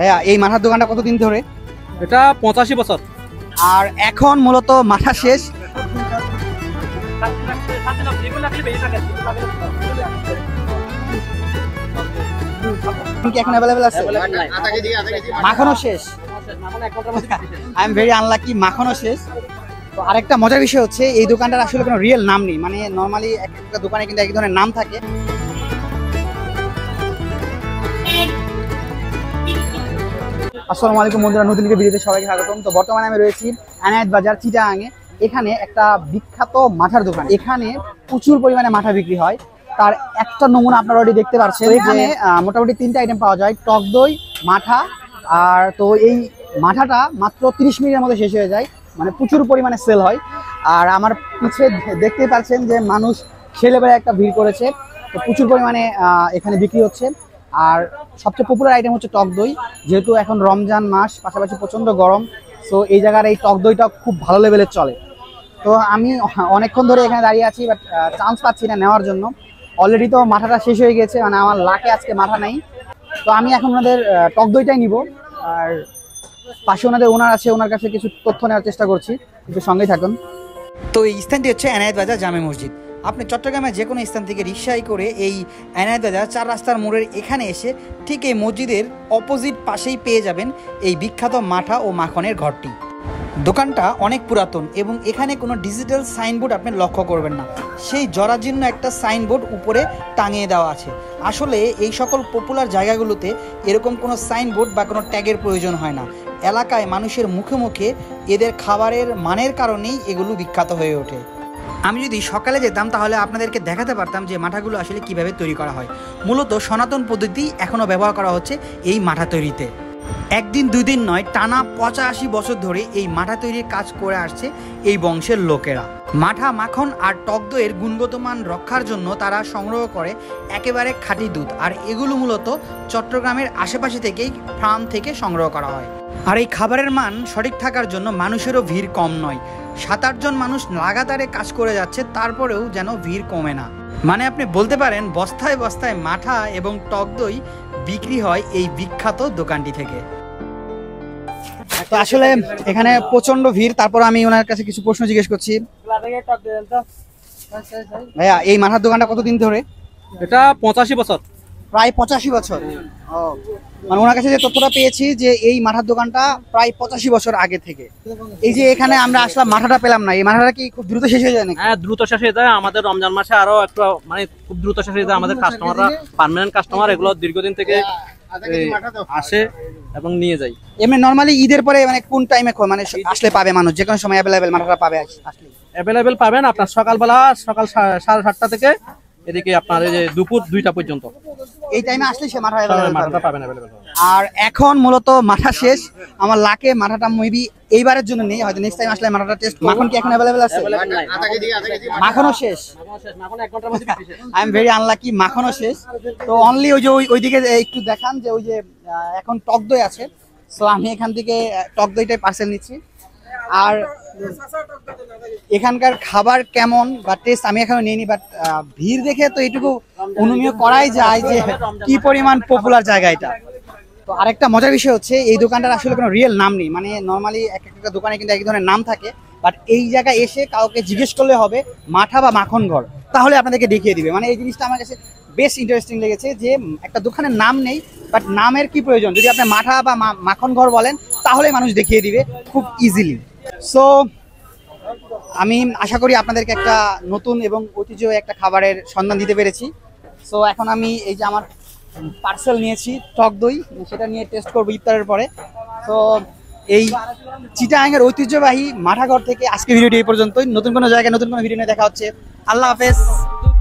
ভাইয়া এই মাঠার দোকানটা কতদিন ধরে? এটা 85 বছর। আর এখন মূলত মাঠা শেষ, কি এখন অ্যাভেলেবল আছে? মাখনও শেষ। আই এম ভেরি আনলাকি, মাখনও শেষ। তো আরেকটা মজার বিষয় হচ্ছে এই দোকানটার আসলে কোনো রিয়েল নাম নেই, মানে নর্মালি একটা দোকানে কিন্তু এক ধরনের নাম থাকে। আসসালামু আলাইকুম বন্ধুরা, নতুন একটা ভিডিওতে সবাইকে স্বাগতম। তো বর্তমানে আমি রয়েছি এনায়েত বাজার চিটাগাঙে। এখানে একটা বিখ্যাত মাঠার দোকান, এখানে প্রচুর পরিমাণে মাঠা বিক্রি হয়। তার একটা নমুনা আপনারা অলরেডি দেখতে পাচ্ছেন। এখানে মোটামুটি 3টা আইটেম পাওয়া যায়, টক দই, মাঠা। আর তো এই মাঠাটা মাত্র 30 মিনিটের মধ্যে শেষ হয়ে যায়, মানে প্রচুর পরিমাণে সেল হয়। আর আমার পিছিয়ে দেখতে পাচ্ছেন যে মানুষ সেই লেভেলে একটা ভিড় করেছে। তো প্রচুর পরিমাণে এখানে বিক্রি হচ্ছে। আর সবচেয়ে পপুলার আইটেম হচ্ছে টক দই, যেহেতু এখন রমজান মাস, পাশাপাশি প্রচণ্ড গরম। সো এই জায়গার এই টক দইটা খুব ভালো লেভেলের চলে। তো আমি অনেকক্ষণ ধরে এখানে দাঁড়িয়ে আছি, বাট চান্স পাচ্ছি না নেওয়ার জন্য। অলরেডি তো মাঠাটা শেষ হয়ে গেছে, মানে আমার লাকে আজকে মাঠা নেই। তো আমি এখন ওনাদের টক দইটাই নিব। আর পাশে ওনাদের ওনার আছে, ওনার কাছে কিছু তথ্য নেওয়ার চেষ্টা করছি, একটু সঙ্গেই থাকুন। তো এই স্থানটি হচ্ছে এনায়েত বাজার জামে মসজিদ। আপনি চট্টগ্রামের যে কোনো স্থান থেকে রিক্সায় করে এই এনায়েত বাজার 4 রাস্তার মোড়ের এখানে এসে ঠিক এই মসজিদের অপোজিট পাশেই পেয়ে যাবেন এই বিখ্যাত মাঠা ও মাখনের ঘরটি। দোকানটা অনেক পুরাতন এবং এখানে কোনো ডিজিটাল সাইনবোর্ড আপনি লক্ষ্য করবেন না, সেই জরাজীর্ণ একটা সাইনবোর্ড উপরে টাঙিয়ে দেওয়া আছে। আসলে এই সকল পপুলার জায়গাগুলোতে এরকম কোনো সাইনবোর্ড বা কোনো ট্যাগের প্রয়োজন হয় না। এলাকায় মানুষের মুখে মুখে এদের খাবারের মানের কারণেই এগুলো বিখ্যাত হয়ে ওঠে। আমি যদি সকালে যেতাম তাহলে আপনাদেরকে দেখাতে পারতাম যে মাঠাগুলো আসলে কিভাবে তৈরি করা হয়। মূলত সনাতন পদ্ধতি এখনও ব্যবহার করা হচ্ছে এই মাঠা তৈরিতে। একদিন দুদিন নয়, টানা 85 বছর ধরে এই মাঠা তৈরির কাজ করে আসছে এই বংশের লোকেরা। মাঠা, মাখন আর টক দইয়ের গুণগত মান রক্ষার জন্য তারা সংগ্রহ করে একেবারে খাঁটি দুধ। আর এগুলো মূলত চট্টগ্রামের আশেপাশে থেকেই ফার্ম থেকে সংগ্রহ করা হয়। আর এই খাবারের মান সঠিক থাকার জন্য মানুষেরও ভিড় কম নয়। 7-8 জন মানুষ লাগাতারে কাজ করে যাচ্ছে, তারপরেও যেন ভিড় কমে না। মানে আপনি বলতে পারেন বস্তায় বস্তায় মাঠা এবং টক দই বিক্রি হয় এই বিখ্যাত দোকানটি থেকে। তো আসলে এখানে প্রচন্ড ভিড়, তারপর আমি ওনার কাছে কিছু প্রশ্ন জিজ্ঞেস করছি। ভাইয়া এই মাঠার দোকানটা কতদিন ধরে? এটা 85 বছর। প্রায় 85 বছর। ও, মানে ওনার কাছে যে তথ্যটা পেয়েছি যে এই মাঠার দোকানটা প্রায় 85 বছর আগে থেকে। এই যে এখানে আমরা আসলাম, মাঠাটা পেলাম না, এই মাঠাটা কি খুব দ্রুত শেষ হয়ে যায় নাকি? হ্যাঁ, দ্রুত শেষ হয়ে যায়। আমাদের রমজান মাসে আরো একটু মানে খুব দ্রুত শেষ হয়ে যায়। আমাদের কাস্টমাররা পার্মানেন্ট কাস্টমার, এগুলো দীর্ঘদিন থেকে আসে এবং নিয়ে যায়। এমনি নরমালি ঈদের পরে মানে কোন টাইমে মানে আসলে পাবে মানুষ, যে কোনো সময় অ্যাভেলেবেল মাঠাটা পাবে? আসলে অ্যাভেলেবেল পাবেন আপনার সকালবেলা, সকাল 7:30 থেকে এদিকে আপনার এই যে দুপুর 2টা পর্যন্ত। এই টাইমে আসলে সে মাঠা পাবেন অ্যাভেলেবেল। আর এখন মূলত মাঠা শেষ, আমার লাকে মাঠাটা মেবি এইবারের জন্য নেই, হয়তো নেক্সট টাইম আসলে মাঠাটা টেস্ট। মাখন কি এখন অ্যাভেলেবেল আছে? মাখনও শেষ। আই এম ভেরি আনলাকি, মাখনও শেষ। তো অনলি ওই যে ওইদিকে একটু দেখান যে ওই যে এখন টক দই আছে। সো আমি এখান থেকে টক দইটাই পার্সেল নিচ্ছি। আর এখানকার খাবার কেমন বা টেস্ট আমি এখনো নিইনি, বাট ভিড় দেখে তো এইটুকু অনুমেয় করাই যায় যে কি পরিমাণ পপুলার জায়গা এটা। তো আরেকটা মজার বিষয় হচ্ছে এই দোকানটার আসলে কোনো রিয়েল নাম নেই, মানে নর্মালি একটা দোকানে কিন্তু এক ধরনের নাম থাকে। বাট এই জায়গায় এসে কাউকে জিজ্ঞেস করলে হবে মাঠা বা মাখন ঘর, তাহলে আপনাদেরকে দেখিয়ে দিবে। মানে এই জিনিসটা আমার কাছে বেশ ইন্টারেস্টিং লেগেছে যে একটা দোকানের নাম নেই, বাট নামের কি প্রয়োজন? যদি আপনি মাঠা বা মাখন ঘর বলেন তাহলে মানুষ দেখিয়ে দিবে খুব ইজিলি। সো আমি আশা করি আপনাদেরকে একটা নতুন এবং ঐতিহ্যবাহী একটা খাবারের সন্ধান দিতে পেরেছি। সো এখন আমি এই যে আমার পার্সেল নিয়েছি টক দই, সেটা নিয়ে টেস্ট করবো ইফতারের পরে। তো এই চিটাগাঙের ঐতিহ্যবাহী মাঠাঘর থেকে আজকে ভিডিওটি এই পর্যন্তই। নতুন কোনো জায়গায় নতুন কোনো ভিডিও নিয়ে দেখা হচ্ছে। আল্লাহ হাফেজ।